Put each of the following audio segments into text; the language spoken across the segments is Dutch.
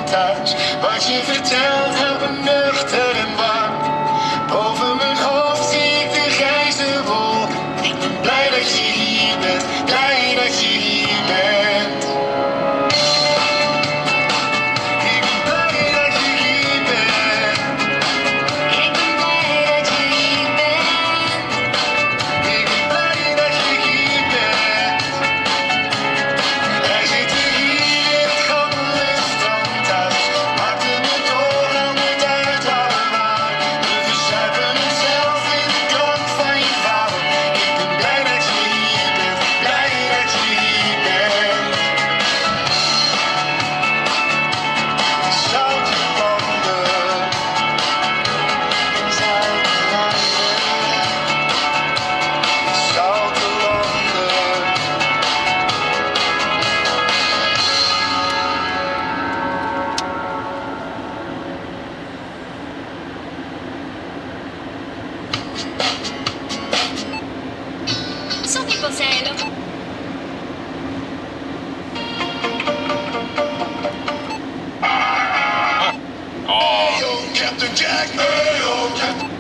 thuis. Wat je vertelt, houdt me nuchter en warm. Boven mijn hoofd zie ik de grijze wol. Ik ben blij dat je hier bent, blij dat je hier bent. Ik ben blij dat je hier bent. Ik ben blij dat je hier bent. Ik ben blij dat je hier bent. Wij zitten hier in het gammele strandhuis. Maakt het me toch al niet uit waar we waren. We verzuipen onszelf in de klank van je vader. Ik ben blij dat je hier bent, blij dat je hier bent. Zoute landen, zoute landen, zoute landen. Some people say, look. Yo, Captain Jack. Yo, Captain.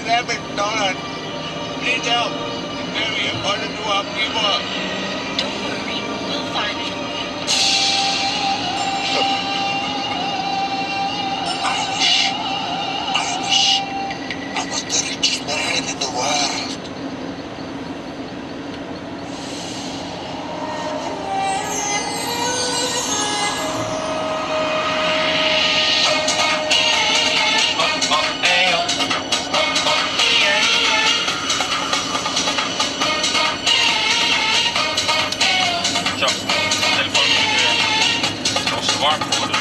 that McDonald. Please help. It's very important to our people. Don't worry, we'll find it for you. I wish I was the richest man in the world. Zo, telefoon moet weer. Het was te warm geworden.